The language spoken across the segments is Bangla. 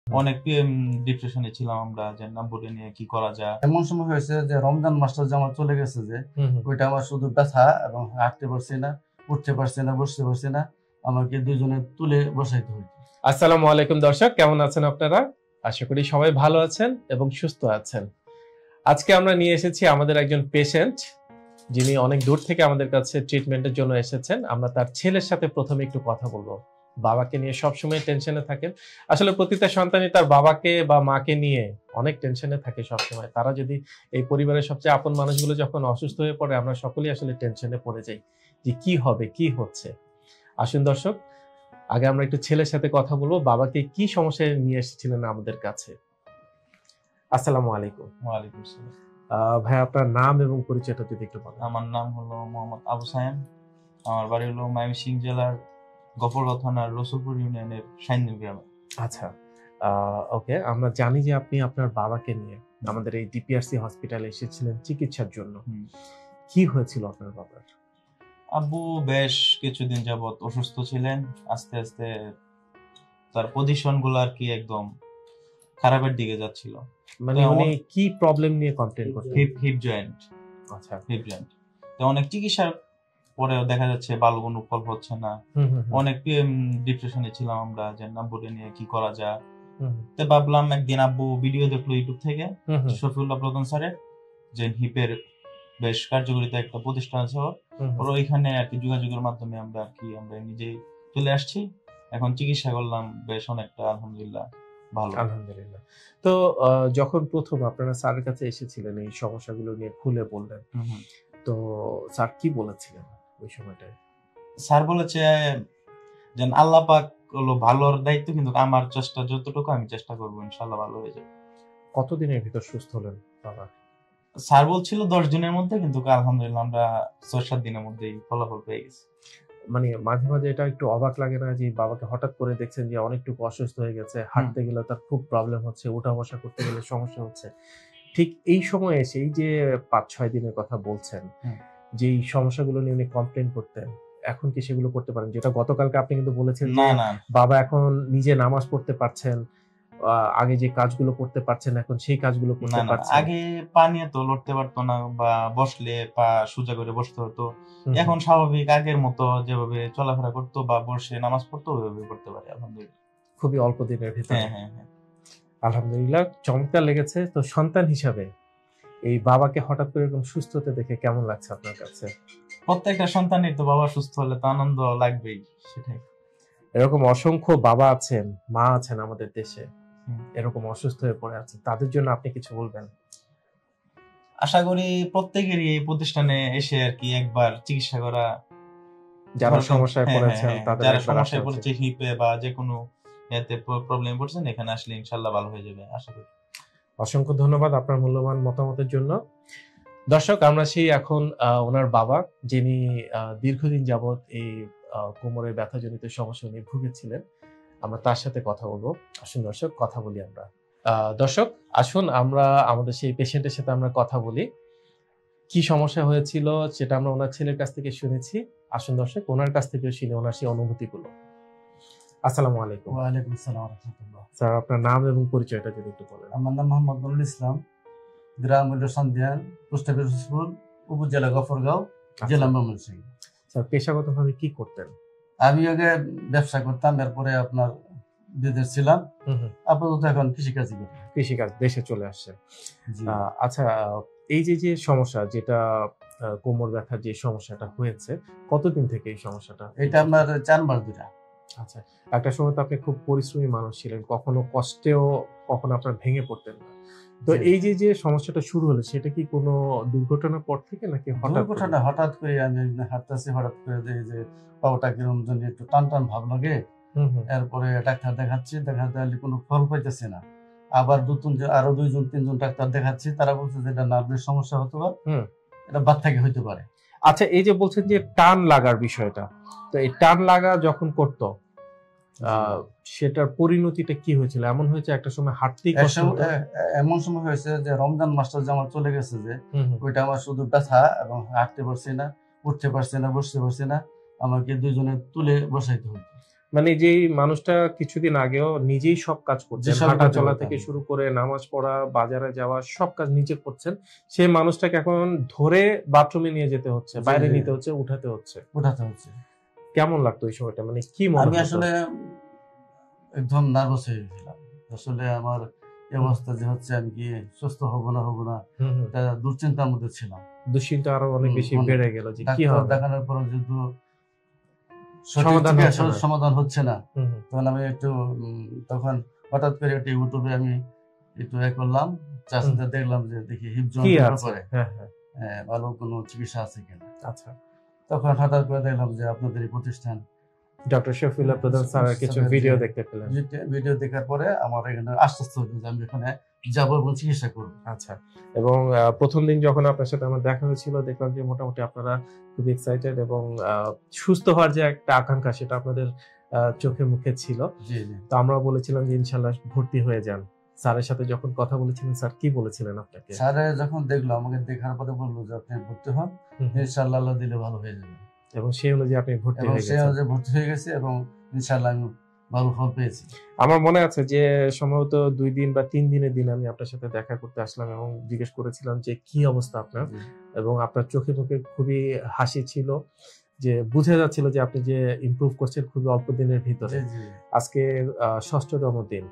অনেক ডিপ্রেশনে ছিলাম আমরা যে আব্বুকে নিয়ে কি করা যায়। এমন সময় হয়েছে যে রমজান মাসটা যে আমার চলে গেছে, যে ওইটা আমার শুধু ব্যথা এবং হাঁটতে পারছি না, উঠতে পারছি না, বসতে পারছি না, আমাকে দুইজনে তুলে বসাইতে হইতো। আসসালামু আলাইকুম দর্শক, কেমন আছেন আপনারা? আশা করি সবাই ভালো আছেন এবং সুস্থ আছেন। আজকে আমরা নিয়ে এসেছি আমাদের একজন পেশেন্ট, যিনি অনেক দূর থেকে আমাদের কাছে ট্রিটমেন্টের জন্য এসেছেন। আমরা তার ছেলের সাথে প্রথমে একটু কথা বলবো। বাবাকে নিয়ে সবসময় টেনশনে থাকেন। আসলে প্রতিটা সন্তানই তার বাবাকে বা মাকে নিয়ে অনেক টেনশনে থাকে সবসময়। তারা যদি এই পরিবারের সবচেয়ে আপন মানুষগুলো যখন অসুস্থ হয়ে পড়ে, আমরা সকলেই আসলে টেনশনে পড়ে যাই যে কি হবে, কি হচ্ছে। আসুন দর্শক, আগে আমরা একটু ছেলের সাথে কথা বলবো, বাবাকে কি সমস্যায় নিয়ে এসেছিলেন আমাদের কাছে। আসসালামু আলাইকুম। ওয়ালাইকুম আসসালাম। ভাই, আপনার নাম এবং পরিচয়টা যদি একটু বলেন। আমার নাম হলো মোহাম্মদ আবু সায়েম। আমার বাড়ি হলো ময়মনসিংহ জেলার গফরগাঁও থানার রসুলপুর ইউনিয়নের শাইনদিন গ্রামে। আচ্ছা, ওকে। আমরা জানি যে আপনি আপনার বাবাকে নিয়ে আমাদের এই ডিপিআরসি হসপিটালে এসেছিলেন চিকিৎসার জন্য। কি হয়েছিল আপনার বাবার? আব্বু বেশ কিছুদিন যাবত অসুস্থ ছিলেন। আস্তে আস্তে তার পজিশন গুলো আর কি একদম খারাপের দিকে যাচ্ছিল। মানে উনি কি প্রবলেম নিয়ে কমপ্লেইন করতেন? Hip joint. আচ্ছা, হিপ জয়েন্ট। তো অনেক চিকিৎসার পরেও দেখা যাচ্ছে ভালো কোনো ফল হচ্ছে না। অনেক ডিপ্রেশনে ছিলাম আমরা যে আব্বুকে নিয়ে কি করা যায়। তো ভাবলাম একদিন আব্বু ভিডিও দেখলো ইউটিউব থেকে শফিউল্লাহ প্রধান স্যারের, যে হিপের বেশ কার্যকরিতা একটা প্রতিষ্ঠান আছে ওর ওইখানে আর কি যোগাযোগের মাধ্যমে আমরা নিজেই চলে আসছি। এখন চিকিৎসা করলাম, বেশ অনেকটা আলহামদুলিল্লাহ ভালো। আলহামদুলিল্লাহ। তো যখন প্রথম আপনারা স্যারের কাছে এসেছিলেন এই সমস্যাগুলো নিয়ে খুলে বললেন, তো স্যার কি বলেছিলেন ওই সময়টায়? স্যার বলেছে যে আল্লাহ পাক হলো ভালোর দায়িত্ব, কিন্তু আমার চেষ্টা যতটুকু আমি চেষ্টা করবো, ইনশাআল্লাহ ভালো হয়ে যাবে। কতদিনের ভিতর সুস্থ হলেন বাবা? স্যার বলছিল 10 দিনের মধ্যে, কিন্তু আলহামদুলিল্লাহ আমরা 6-7 দিনের মধ্যেই ফলাফল পেয়ে গেছি। মানে মাঝে মাঝে এটা একটু অবাক লাগে না যে বাবাকে হঠাৎ করে দেখছেন যে অনেকটুকু অসুস্থ হয়ে গেছে, হাঁটতে গেলে তার খুব প্রবলেম হচ্ছে, উঠা বসা করতে গেলে সমস্যা হচ্ছে, ঠিক এই সময় এসে এই যে 5-6 দিনের কথা বলছেন, যে এই সমস্যাগুলো নিয়ে উনি কমপ্লেন করতেন, এখন কি সেগুলো করতে পারেন? যেটা গতকালকে আপনি কিন্তু বলেছেন যে বাবা এখন নিজে নামাজ পড়তে পারছেন, আগে যে কাজগুলো করতে পারছেন এখন সেই কাজগুলো করতে পারছেন। আগে পা নিয়ে তো লড়তে পারতো না, বা বসলে পা সোজা করে বসতে হতো। এখন স্বাভাবিক আগের মতো যেভাবে চলাফেরা করতো বা বসে নামাজ পড়তো ওইভাবে করতে পারে আলহামদুলিল্লাহ, খুবই অল্প দিনের ভিতরে। হ্যাঁ। আলহামদুলিল্লাহ, চমৎকার লেগেছে। তো সন্তান হিসাবে এই বাবাকে হঠাৎ করে এরকম সুস্থ হতে দেখে কেমন লাগছে আপনার কাছে? প্রত্যেকটা সন্তানই তো বাবা সুস্থ হলে তো আনন্দ লাগবেই, সেটাই। এরকম অসংখ্য বাবা আছেন, মা আছেন আমাদের দেশে, এরকম অসুস্থ হয়ে পড়ে আছে, তাদের জন্য আপনি কিছু বলবেন? আশা করি প্রত্যেকেরই এই প্রতিষ্ঠানে এসে আর কি একবার চিকিৎসা করা, যারা সমস্যায় পড়েছেন তাদের, যারা সমস্যায় পড়েছে হিপে বা যে কোনো এতে প্রবলেম পড়ছেন, এখানে আসলে ইনশাআল্লাহ ভালো হয়ে যাবে আশা করি। অসংখ্য ধন্যবাদ আপনার মূল্যবান মতামতের জন্য। দর্শক, আমরা সেই এখন ওনার বাবা, যিনি দীর্ঘদিন যাবত এই কোমরের ব্যথাজনিত সমস্যা নিয়ে ভুগেছিলেন, আমরা তার সাথে কথা বলবো। আসুন দর্শক, কথা বলি আমরা। দর্শক আসুন আমরা আমাদের সেই পেশেন্টের সাথে আমরা কথা বলি। কি সমস্যা হয়েছিল সেটা আমরা ওনার ছেলের কাছ থেকে শুনেছি। আসুন দর্শক, ওনার কাছ থেকে শুনে ওনার সেই অনুভূতিগুলো। আসসালামু আলাইকুম। ওয়ালাইকুম আসসালাম ওয়া রাহমাতুল্লাহ। স্যার, আপনার নাম এবং পরিচয়টা যদি একটু বলেন। আমার নাম মোহাম্মদ নুরুল ইসলাম, গ্রাম হলো সন্ধিয়ান, পোস্ট অফিস রসুলপুর, উপজেলা গফরগাঁও, জেলা ময়মনসিংহ। স্যার, পেশাগতভাবে কি করতেন? আমি আগে ব্যবসা করতাম, এরপরে আপনার বিদেশ ছিলাম, আপাতত এখন কৃষিকাজই করি। কৃষিকাজ, দেশে চলে আসছে। আচ্ছা, এই যে সমস্যা, যেটা কোমর ব্যথার যে সমস্যাটা হয়েছে, কতদিন থেকে এই সমস্যাটা? এটা আমার 4 মাস ধরে। আচ্ছা, একটা সময় তো আপনি খুব পরিশ্রমী মানুষ ছিলেন, কখনো কষ্টেও কখনো আপনার ভেঙে পড়তেন না। তো এই যে সমস্যাটা শুরু হলো, সেটা কি কোনো দুর্ঘটনার পর থেকে নাকি হঠাৎ করে আমি হাঁটতেছি, হঠাৎ করে দেখি যে পাওটা কিরকম জানি একটু টান টান ভাব লাগে। এরপরে ডাক্তার দেখাতে কোনো ফল পাইতেছে না। আবার আরো 2-3জন ডাক্তার দেখাচ্ছি, তারা বলছে যে এটা নার্ভের সমস্যা হতে পারে, এটা বাত থেকে হইতে পারে। আচ্ছা, এই যে বলছেন যে টান লাগার বিষয়টা, তো এই টান লাগা যখন করতো, সেটার পরিণতিটা কি হয়েছিল? এমন হয়েছে একটা সময় হাঁটতেই কষ্ট হতো? এমন সময় হয়েছে যে রমজান মাসটা যে আমার চলে গেছে, যে ওইটা আমার শুধু ব্যথা এবং হাঁটতে পারছি না, উঠতে পারছি না, বসতে পারছি না, আমাকে দুইজনে তুলে বসাইতে হতো। মানে যে মানুষটা কিছুদিন আগেও নিজেই সব কাজ করছেন, হাঁটা চলা থেকে শুরু করে নামাজ পড়া, বাজারে যাওয়া, সব কাজ নিজে করছেন, সেই মানুষটাকে এখন ধরে বাথরুমে নিয়ে যেতে হচ্ছে, বাইরে নিতে হচ্ছে, উঠাতে হচ্ছে। কেমন লাগতো এই সময়টা? মানে কি মনে? আমি আসলে একদম নার্ভাস হয়ে গেছিলাম। আসলে আমার এই অবস্থা যে হচ্ছে, আমি কি সুস্থ হব না দুশ্চিন্তার মধ্যে ছিলাম। দুশ্চিন্তা আরো অনেক বেশি বেড়ে গেল যে কি হবে। দেখানোর পর যেহেতু সমাধান হচ্ছে না, তখন আমি তখন হঠাৎ করে একটা ইউটিউবে আমি একটু করলাম, দেখলাম যে দেখি হিপজয়েন্টের উপরে ভালো কোনো চিকিৎসা আছে কিনা। আচ্ছা, তখন হঠাৎ করে দেখলাম যে আপনাদের এই প্রতিষ্ঠান ডক্টর শফিউল্লাহ প্রধান স্যারের কিছু ভিডিও দেখতে পেলাম। ভিডিও দেখার পরে আমার এখানে আশ্বস্ত হলো যে আমি এখানে যাবো এবং চিকিৎসা করবো। আচ্ছা, এবং প্রথম দিন যখন আপনার সাথে আমার দেখা হয়েছিল, দেখলাম যে মোটামুটি আপনারা খুব এক্সাইটেড এবং সুস্থ হওয়ার যে একটা আকাঙ্ক্ষা সেটা আপনাদের চোখে মুখে ছিল। তো আমরা বলেছিলাম যে ইনশাআল্লাহ ভর্তি হয়ে যান। স্যারের সাথে যখন কথা বলেছিলেন, স্যার কি বলেছিলেন আপনাকে? স্যার যখন দেখলো, আমাকে দেখার পরে বললো যে আপনি ভর্তি হন, ইনশাআল্লাহ আল্লাহ দিলে ভালো হয়ে যাবে। এবং সেই অনুযায়ী আপনি ভর্তি হয়ে গেছে এবং ইনশাআল্লাহ আমি ভালো ফল পেয়েছি। আমার মনে আছে যে সম্ভবত 2 দিন বা 3 দিনের দিন আমি আপনার সাথে দেখা করতে আসলাম এবং জিজ্ঞেস করেছিলাম যে কি অবস্থা আপনার, এবং আপনার চোখে মুখে খুবই হাসি ছিল, যে বুঝা যাচ্ছিল যে আপনি যে ইমপ্রুভ করছেন খুবই অল্প দিনের ভিতরে। আজকে 6ম দিন,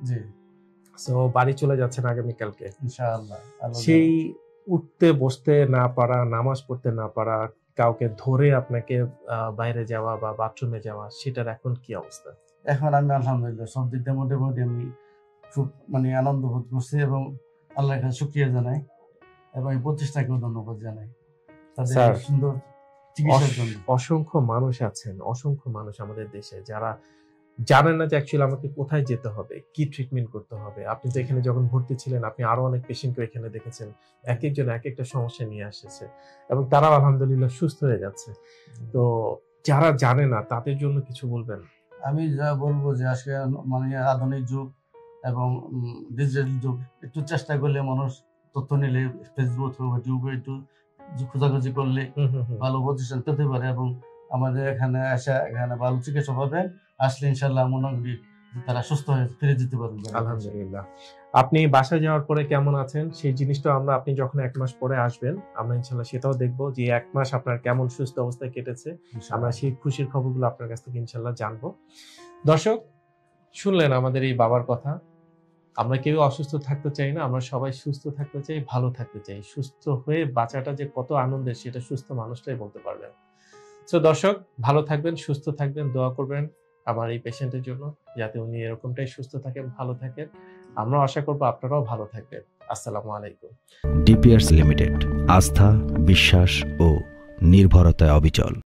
সো বাড়ি চলে যাচ্ছেন আগামীকালকে ইনশাআল্লাহ। সেই উঠতে বসতে না পারা, নামাজ পড়তে না পারা, কাউকে ধরে আপনাকে বাইরে যাওয়া বা বাথরুমে যাওয়া, সেটার এখন কি অবস্থা? এখন আমি আলহামদুলিল্লাহ সব দিক দিয়ে মোটামুটি আমি খুব আনন্দ বোধ করছি এবং আল্লাহর কাছে শুকরিয়া জানাই এবং এই প্রতিষ্ঠানকেও ধন্যবাদ জানাই তাদের সুন্দর চিকিৎসার জন্য। অসংখ্য মানুষ আছেন, অসংখ্য মানুষ আমাদের দেশে যারা জানেন না যে অ্যাকচুয়ালি আমাকে কোথায় যেতে হবে, কি ট্রিটমেন্ট করতে হবে। আপনি তো এখানে যখন ভর্তি ছিলেন, আপনি আরো অনেক পেশেন্টকে এখানে দেখেছেন, এক একজন এক একটা সমস্যা নিয়ে আসছে এবং তারাও আলহামদুলিল্লাহ সুস্থ হয়ে যাচ্ছে। তো যারা জানে না তাদের জন্য কিছু বলবেন? আমি যা বলবো যে আজকে আধুনিক যুগ এবং ডিজিটাল যুগ, একটু চেষ্টা করলে মানুষ তথ্য নিলে ফেসবুক বা ইউটিউবে একটু খোঁজাখুঁজি করলে ভালো প্রতিষ্ঠান পেতে পারে এবং আমাদের এখানে ভালো চিকিৎসা পাবে। আসলে ইনশাআল্লাহ মনে করি তারা সুস্থ হয়ে ফিরে যেতে পারবে। আলহামদুলিল্লাহ। আপনি বাসায় যাওয়ার পরে কেমন আছেন সেই জিনিসটা আপনি যখন 1 মাস পরে আসবেন, আমরা ইনশাআল্লাহ সেটাও দেখবো যে 1 মাস আপনার কেমন সুস্থ অবস্থায় কেটেছে। আমরা সেই খুশির খবরগুলো আপনার কাছ থেকে ইনশাআল্লাহ জানবো। দর্শক শুনলেন আমাদের এই বাবার কথা। আমরা কেউ অসুস্থ থাকতে চাই না, আমরা সবাই সুস্থ থাকতে চাই, ভালো থাকতে চাই। সুস্থ হয়ে বাঁচাটা যে কত আনন্দের সেটা সুস্থ মানুষটাই বলতে পারবেন। তো দর্শক ভালো থাকবেন, সুস্থ থাকবেন, দোয়া করবেন আমার এই পেশেন্টের জন্য, যাতে উনি এরকমটাই সুস্থ থাকেন, ভালো থাকেন। আমরা আশা করবো আপনারাও ভালো থাকবেন। আসসালামু আলাইকুম। ডিপিআরস লিমিটেড, আস্থা, বিশ্বাস ও নির্ভরতায় অবিচল।